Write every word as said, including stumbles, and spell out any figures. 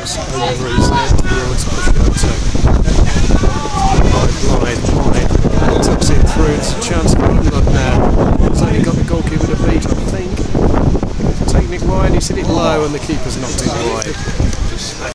looks over his head towards Pushoto. Line, line, tucks it through. It's a chance for England now. He's only got the goalkeeper to beat, I think. Taking it wide, he's hit it low, and the keeper's knocked it wide.